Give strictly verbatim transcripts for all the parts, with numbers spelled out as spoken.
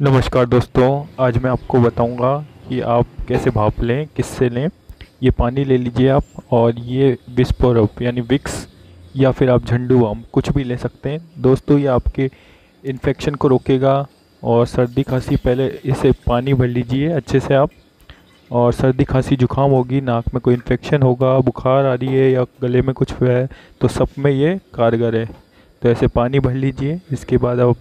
नमस्कार दोस्तों, आज मैं आपको बताऊंगा कि आप कैसे भाप लें, किससे लें। ये पानी ले लीजिए आप, और ये बिस्पोरब यानी विक्स या फिर आप झंडू बाम कुछ भी ले सकते हैं दोस्तों। ये आपके इन्फेक्शन को रोकेगा। और सर्दी खांसी, पहले इसे पानी भर लीजिए अच्छे से आप। और सर्दी खांसी जुकाम होगी, नाक में कोई इन्फेक्शन होगा, बुखार आ रही है या गले में कुछ हुआ है, तो सब में ये कारगर है। तो ऐसे पानी भर लीजिए। इसके बाद आप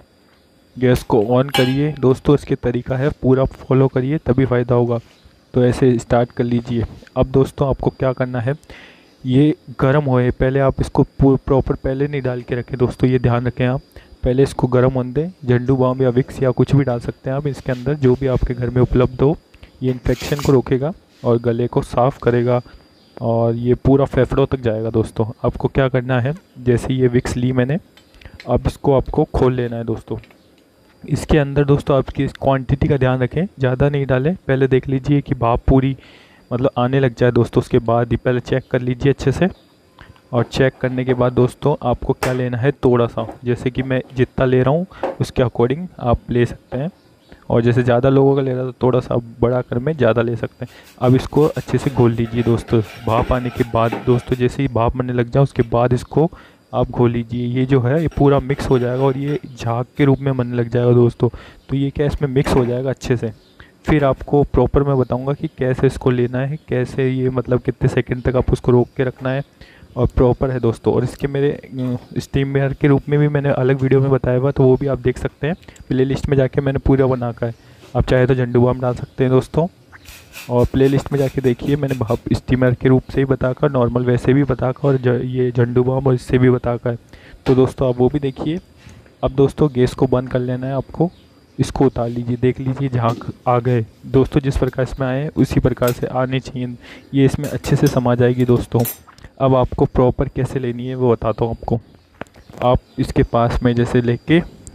गैस को ऑन करिए दोस्तों। इसके तरीका है, पूरा फॉलो करिए तभी फ़ायदा होगा। तो ऐसे स्टार्ट कर लीजिए। अब दोस्तों आपको क्या करना है, ये गर्म होए पहले आप इसको प्रॉपर पहले नहीं डाल के रखें दोस्तों, ये ध्यान रखें आप। पहले इसको गर्म होने दें। झंडू बाम या विक्स या कुछ भी डाल सकते हैं आप इसके अंदर, जो भी आपके घर में उपलब्ध हो। ये इन्फेक्शन को रोकेगा और गले को साफ़ करेगा, और ये पूरा फेफड़ों तक जाएगा दोस्तों। आपको क्या करना है, जैसे ये विक्स ली मैंने, अब इसको आपको खोल लेना है दोस्तों। इसके अंदर दोस्तों आपकी क्वांटिटी का ध्यान रखें, ज़्यादा नहीं डालें। पहले देख लीजिए कि भाप पूरी मतलब आने लग जाए दोस्तों। उसके बाद ही पहले चेक कर लीजिए अच्छे से। और चेक करने के बाद दोस्तों आपको क्या लेना है, थोड़ा सा, जैसे कि मैं जितना ले रहा हूँ उसके अकॉर्डिंग आप ले सकते हैं। और जैसे ज़्यादा लोगों का ले रहा है तो थोड़ा सा बड़ा कर में ज़्यादा ले सकते हैं। अब इसको अच्छे से घोल लीजिए दोस्तों। भाप आने के बाद दोस्तों, जैसे ही भाप बनने लग जाए उसके बाद इसको आप घोल लीजिए। ये जो है ये पूरा मिक्स हो जाएगा और ये झाग के रूप में बनने लग जाएगा दोस्तों। तो ये क्या, इसमें मिक्स हो जाएगा अच्छे से। फिर आपको प्रॉपर मैं बताऊंगा कि कैसे इसको लेना है, कैसे ये मतलब कितने सेकंड तक आप उसको रोक के रखना है, और प्रॉपर है दोस्तों। और इसके मेरे स्टीम मेयर के रूप में भी मैंने अलग वीडियो में बताया हुआ, तो वो भी आप देख सकते हैं। प्ले लिस्ट में जाके मैंने पूरा बना का है। आप चाहे तो झंडू बाम डाल सकते हैं दोस्तों, और प्ले लिस्ट में जाके देखिए, मैंने भाप स्टीमर के रूप से ही बताकर, नॉर्मल वैसे भी बताकर, और ज, ये झंडू बाम और इससे भी बताकर है। तो दोस्तों आप वो भी देखिए। अब दोस्तों गैस को बंद कर लेना है आपको। इसको उतार लीजिए, देख लीजिए झाग आ गए दोस्तों। जिस प्रकार इसमें आए उसी प्रकार से आने चाहिए, ये इसमें अच्छे से समा जाएगी दोस्तों। अब आपको प्रॉपर कैसे लेनी है वो बताता हूँ आपको। आप इसके पास में जैसे लेके,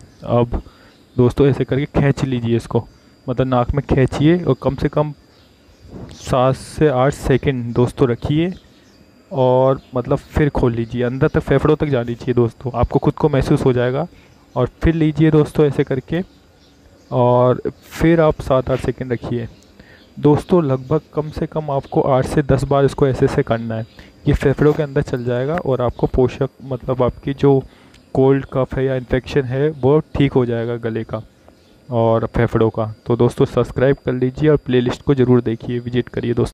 अब दोस्तों ऐसे करके खींच लीजिए इसको, मतलब नाक में खींचिए और कम से कम सात से आठ सेकंड दोस्तों रखिए, और मतलब फिर खोल लीजिए। अंदर तक फेफड़ों तक जानी चाहिए दोस्तों, आपको खुद को महसूस हो जाएगा। और फिर लीजिए दोस्तों ऐसे करके, और फिर आप सात आठ सेकंड रखिए दोस्तों। लगभग कम से कम आपको आठ से दस बार इसको ऐसे से करना है। ये फेफड़ों के अंदर चल जाएगा और आपको पोषक मतलब आपकी जो कोल्ड कफ है या इन्फेक्शन है वो ठीक हो जाएगा गले का और फेफड़ों का। तो दोस्तों सब्सक्राइब कर लीजिए और प्लेलिस्ट को ज़रूर देखिए, विजिट करिए दोस्तों।